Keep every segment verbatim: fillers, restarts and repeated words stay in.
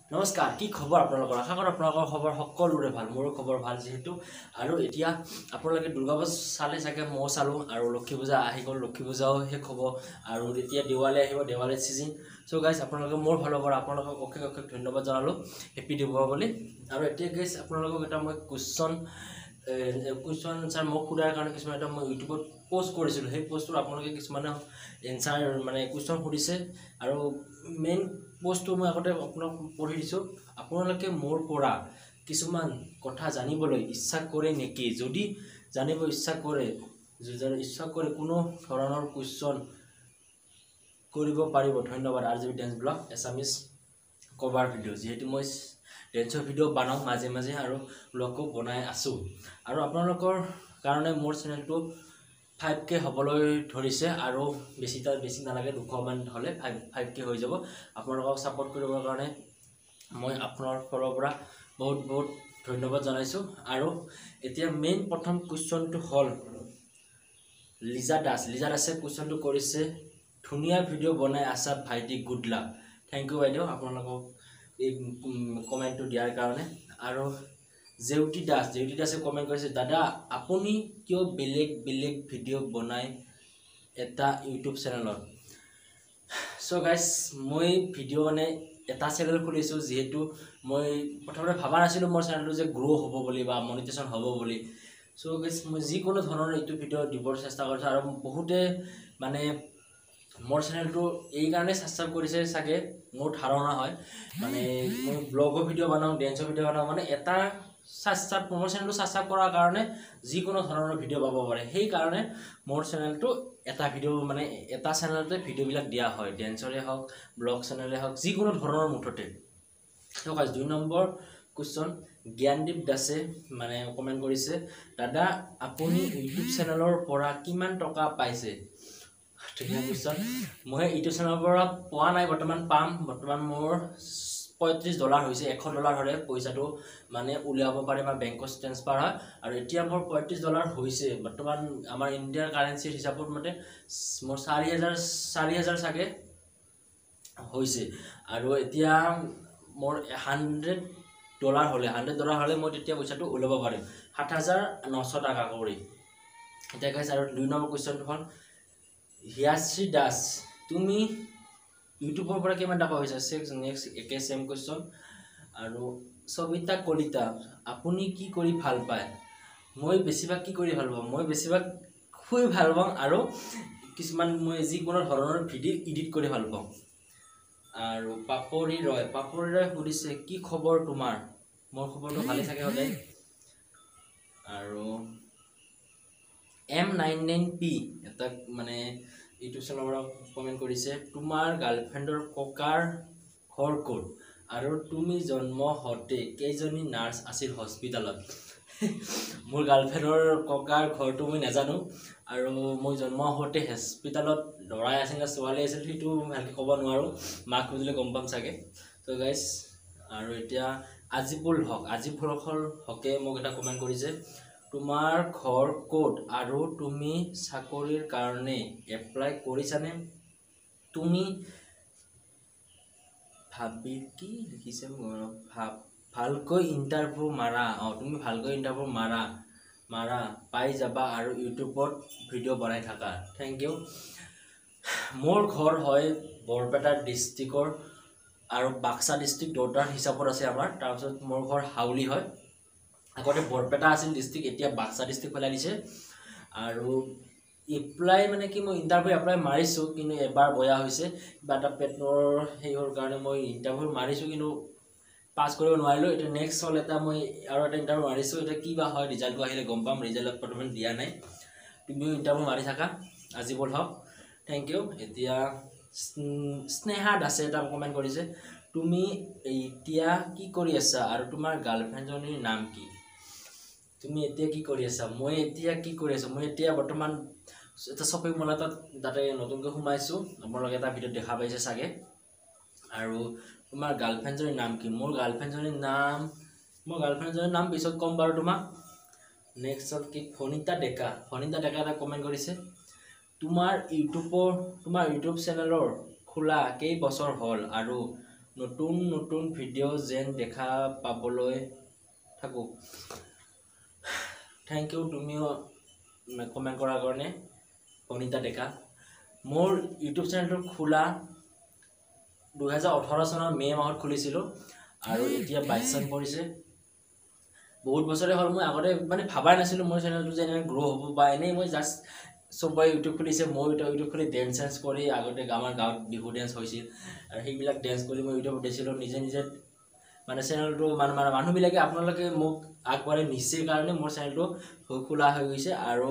নমস্কাৰ কি খবৰ আপোনালোকৰ আশা কৰোঁ আপোনালোকৰ খবৰ সকলোৰে ভাল মোৰ খবৰ ভাল যেহেতু আৰু এতিয়া আপোনালোকে দুৰ্গা পূজা চালে চাগে মই চালো আৰু লক্ষ্মী পূজা আহি গ'ল লক্ষ্মী পূজাও শেষ হ'ব আৰু এতিয়া দেৱালী আহিব দেৱালী সিজন সো গাইস আপোনালোকে মোৰ ভালৰ পৰা আপোনালোকক অশেষ অশেষ ধন্যবাদ জনালো হেপী দিৱালী আৰু এতিয়া গাইস আপোনালোকক এটা মই কোৱেশ্চন কোৱেশ্চন আনসাৰ মোক খুদাৰ কাৰণে কিছুমান এটা মই ইউটিউবত পোষ্ট কৰিছিলো সেই পোষ্টটো আপোনালোকে কিছুমান এনসাৰ মানে কোৱেশ্চন সুধিছে আৰু মেইন পোষ্টটো মই আগতে আপোনাক পঢ়ি দিছো আপোনালোকে মোৰ পৰা কিছুমান কথা জানিবলৈ ইচ্ছা কৰে নেকি যদি জানিব ইচ্ছা কৰে যদি ইচ্ছা কৰে কোনো ধৰণৰ কোৱেশ্চন কৰিব পাৰিব ধন্যবাদ RJB dance blog Assamese cover video যেহেতু মই ডেন্সৰ ভিডিও বনাও মাজে মাজে আৰু ব্লগো বনাই আছো আৰু আপোনালোকৰ কাৰণে মোৰ চেনেলটো five K হবলৈ ধৰিছে আৰু বেছিটা বেছি নালাগে দুশ মান হলে five K হৈ যাব আপোনালোকক সাপোৰ্ট কৰিবৰ কাৰণে মই আপোনাৰ ফালৰ পৰা বহুত বহুত ধন্যবাদ জনাইছো আৰু এতিয়া মেইন প্ৰথম কোৱেশ্চনটো হল লিজা দাস লিজা দাসে কোৱেশ্চনটো কৰিছে ধুনিয়া ভিডিও বনাই আছা ভাইটি গুড লাক থ্যাংক ইউ বাইদেউ আপোনালোকক এই কমেন্টটো দিয়াৰ কাৰণে আৰু জেউটি দাস জেউটি দাসে কমেন্ট কৰিছে দাদা আপুনি কিয় বেলেগ বেলেগ ভিডিও বনাই এটা ইউটিউব চেনেলত সো গাইস মই ভিডিও মানে এটা চেনেল খুলিছো যেহেতু মই প্ৰথমতে ভাবা নাছিলো মোৰ চেনেলটো যে গ্ৰো হ'ব বুলি বা মনিটাইজেশন হ'ব বুলি সো গাইস মই যি কোনো ধৰণৰ ইউটিউব ভিডিও দিবৰ চেষ্টা কৰিছো আৰু বহুতে মানে মোৰ চেনেলটো এই কাৰণে সাবস্ক্ৰাইব কৰিছে সাগে মোৰ ধাৰণা হয় মানে মই ব্লগৰ ভিডিও বনাও ডেন্সৰ ভিডিও বনাও মানে এটা সাবস্ক্ৰাইব মোৰ চেনেলটো সাবস্ক্ৰাইব কৰাৰ কাৰণে যি কোনো ধৰণৰ ভিডিও পাব পাৰে সেই কাৰণে মোৰ চেনেলটো এটা ভিডিও মানে এটা চেনেলতে ভিডিও বিলাক দিয়া হয় ডেন্সৰে হওক ব্লগ চেনেলে হওক যি কোনো ধৰণৰ মুঠতে তো গাইস দুই নম্বৰ কোৱেশ্চন জ্ঞানদীপ দাসে মানে কমেন্ট কৰিছে দাদা আপুনি ইউটিউব চেনেলৰ পৰা কিমান টকা পাইছে ঠিক আছে মই ইউটিউব চেনেলৰ পৰা পোৱা নাই বৰ্তমান পাম বৰ্তমান মোৰ পঁয়ত্ৰিশ ডলাৰ হৈছে এশ ডলাৰ হলে পইচাটো মানে উলিয়াব পাৰে বা বেংকত ট্ৰান্সফাৰ হয় আৰু এতিয়া মোৰ পঁয়ত্ৰিশ ডলাৰ হৈছে বৰ্তমান আমাৰ ইণ্ডিয়াৰ কাৰেন্সিৰ হিচাপত মতে মোৰ চাৰি হাজাৰ চাৰি হাজাৰ সাগে হৈছে আৰু এতিয়া মোৰ hundred ডলাৰ হলে hundred ডলাৰ হলে মই তেতিয়া পইচাটো উলিয়াব পাৰিম সাত হাজাৰ নশ টকা কৰি এটা গাইস আৰু দুই নম্বৰ কোৱেশ্চনটো হ'ল হিয়াশ্ৰী দাস তুমি ইউটিউবৰ পৰা কিমান টকা হৈছে সিক্স নেক্সট একে সেম কোৱেশ্চন আৰু সবিতা কলিতা আপুনি কি কৰি ভাল পায় মই বেছিভাগ কি কৰি ভাল পাওঁ মই বেছিভাগ খুই ভাল পাওঁ আৰু কিছুমান মই যি কোনো ধৰণৰ ভিডিও এডিট কৰি ভাল পাওঁ আৰু পাপৰি ৰয় পাপৰি ৰয় সুধিছে কি খবৰ তোমাৰ মোৰ খবৰটো ভালে থাকে সদায় আৰু এম নাইন নাইন পি এটা মানে ইউটিউব চেনেলৰ কমেন্ট কৰিছে তোমাৰ গাৰ্লফ্ৰেণ্ডৰ ককাৰ ঘৰ ক'ত আৰু তুমি জন্ম হতে কেইজনী নাৰ্স আছিল হস্পিটালত মোৰ গাৰ্লফ্ৰেণ্ডৰ ককাৰ ঘৰটো মই নাজানো আৰু মই জন্ম হতে হস্পিটালত লৰাই আছিল না ছোৱালী আছিল সেইটো ভালকৈ ক'ব নোৱাৰো মাক বুজিলে গম পাম চাগে তো গাইস আৰু এতিয়া আজিপুল হক আজিপুল হকে মোক এটা কমেন্ট কৰিছে তোমাৰ ঘৰ ক'ত আৰু তুমি চাকৰিৰ কাৰণে এপ্লাই কৰিছানে তুমি ভাবি কি লিখিছে ভাব ভালকৈ ইন্টাৰভিউ মাৰা অ তুমি ভালকৈ ইন্টাৰভিউ মাৰা মাৰা পাই যাবা আৰু ইউটিউবত ভিডিও বনাই থাকা থ্যাংক ইউ মোৰ ঘৰ হয় বৰপেটা ডিস্ট্ৰিক্টৰ আৰু বাক্সা ডিস্ট্ৰিক্ট দুটাৰ হিচাপত আছে আমাৰ তাৰ পিছত মোৰ ঘৰ হাউলি হয় আগতে বৰপেটা আছিল ডিস্ট্ৰিক্ট এতিয়া বাক্সা ডিস্ট্ৰিক্ট পেলাই দিছে আৰু এপ্লাই মানে কি মই ইন্টাৰভিউ এপ্লাই মাৰিছো কিন্তু এবাৰ বয়া হৈছে বাটা পেটৰ হেইৰ কাৰণে মই ইন্টাৰভিউ মাৰিছো কিন্তু পাস কৰিব নোৱাৰিলো এটা নেক্সট হল এটা মই আৰু এটা ইন্টাৰভিউ মাৰিছো এটা কি বা হয় ৰিজাল্টটো আহিলে গম পাম ৰিজাল্ট বৰ্তমান দিয়া নাই তুমি ইন্টাৰভিউ মাৰি থাকা আজি বল হক থ্যাংক ইউ এতিয়া স্নেহা দাসে এটা কমেন্ট কৰিছে তুমি এতিয়া কি কৰি আছা আৰু তোমাৰ গাৰ্লফ্ৰেণ্ডজনীৰ নাম কি তুমি এতিয়া কি কৰি আছা মই এতিয়া কি কৰি আছো মই এতিয়া বৰ্তমান এটা শপিং মল এটা তাতে নতুনকৈ সোমাইছো আপোনালোকে এটা ভিডিও দেখা পাইছে সাগে আৰু তোমাৰ গাৰ্লফ্ৰেণ্ডজনীৰ নাম কি মোৰ গাৰ্লফ্ৰেণ্ডজনীৰ নাম মোৰ গাৰ্লফ্ৰেণ্ডজনীৰ নাম পিছত কম বাৰু তোমাক নেক্সট হল কি ফনিতা ডেকা ফনিতা ডেকা এটা কমেন্ট কৰিছে তোমাৰ ইউটিউবৰ তোমাৰ ইউটিউব চেনেলৰ খোলা কেই বছৰ হ'ল আৰু নতুন নতুন ভিডিঅ' যেন দেখা পাবলৈ থাকোঁ থেংক ইউ তুমিও কমেণ্ট কৰাৰ কাৰণে অনিতা ডেকা মোৰ ইউটিউব চেনেলটো খোলা দুহেজাৰ ওঠৰ চনৰ মে মাহত খুলিছিলোঁ আৰু এতিয়া বাইছ চন পৰিছে বহুত বছৰে হ'ল মই আগতে মানে ভাবাই নাছিলোঁ মোৰ চেনেলটো যে এনেকৈ গ্ৰ' হ'ব বা এনেই মই জাষ্ট চবৰে ইউটিউব খুলিছে মই ইউটিউব খুলি ডেন্স চেন্স কৰি আগতে আমাৰ গাঁৱত বিহু ডেন্স হৈছিল আৰু সেইবিলাক ডেন্স কৰি মই ইউটিউবত দিছিলোঁ নিজে নিজে মানে চেনেলটো মানে মানে মানুহবিলাকে আপোনালোকে মোক আগবঢ়াই নিছে কাৰণে মোৰ চেনেলটো খোলা হৈ গৈছে আৰু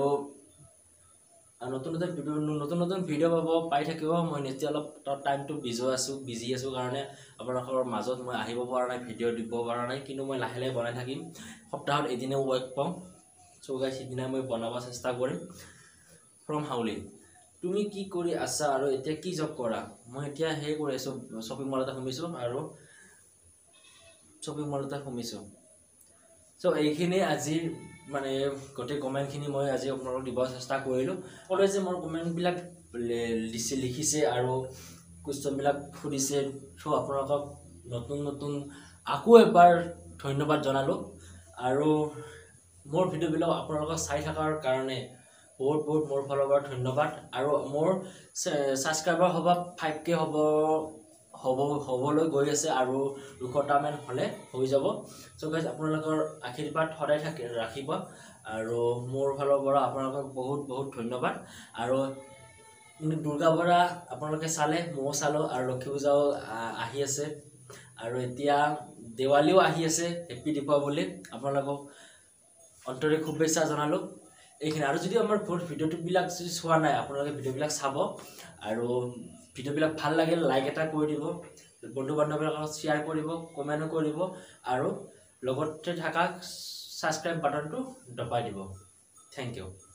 নতুন নতুন ভিডিঅ' নতুন নতুন ভিডিঅ' পাব পাই থাকিব মই নিজে অলপ টাইমটো বিজি আছোঁ বিজি আছোঁ কাৰণে আপোনালোকৰ মাজত মই আহিব পৰা নাই ভিডিঅ' দিব পৰা নাই কিন্তু মই লাহে লাহে বনাই থাকিম সপ্তাহত এদিনে ৱৰ্ক পাওঁ চ' গাইছ সিদিনা মই বনাব চেষ্টা কৰিম ফ্ৰম হাউলি তুমি কি কৰি আছা আৰু এতিয়া কি জব কৰা মই এতিয়া সেই কৰি আছোঁ শ্বপিং মল এটা সোমিছোঁ আৰু শ্বপিং মল এটা সোমিছোঁ চ' এইখিনি আজিৰ মানে গোটেই কমেণ্টখিনি মই আজি আপোনালোকক দিব চেষ্টা কৰিলোঁ সকলোৱে যে মোৰ কমেণ্টবিলাক লিখি লিখিছে আৰু কুৱেশ্যনবিলাক সুধিছে চ' আপোনালোকক নতুন নতুন আকৌ এবাৰ ধন্যবাদ জনালোঁ আৰু মোৰ ভিডিঅ'বিলাক আপোনালোকক চাই থকাৰ কাৰণে বহুত বহুত মোৰ ফালৰ পৰা ধন্যবাদ আৰু মোৰ ছাবস্ক্ৰাইবাৰ হ'ব ফাইভ কে হ'ব হ'ব হ'বলৈ গৈ আছে আৰু দুশটামান হ'লে হৈ যাব চ' গাইজ আপোনালোকৰ আশীৰ্বাদ সদায় থাকি ৰাখিব আৰু মোৰ ফালৰ পৰা আপোনালোকক বহুত বহুত ধন্যবাদ আৰু দুৰ্গা পূজা আপোনালোকে চালে ময়ো চালোঁ আৰু লক্ষী পূজাও আহি আছে আৰু এতিয়া দেৱালীও আহি আছে হেপ্পী দীপাৱলী আপোনালোকক অন্তৰিক শুভেচ্ছা জনালোঁ এইখিনি আৰু যদি আমাৰ ভিডিঅ'বিলাক যদি চোৱা নাই আপোনালোকে ভিডিঅ'বিলাক চাব আৰু ভিডিঅ'বিলাক ভাল লাগিল লাইক এটা কৰি দিব বন্ধু বান্ধৱীৰ লগত শ্বেয়াৰ কৰিব কমেণ্টো কৰিব আৰু লগতে থকা ছাবস্ক্ৰাইব বাটনটো দবাই দিব থেংক ইউ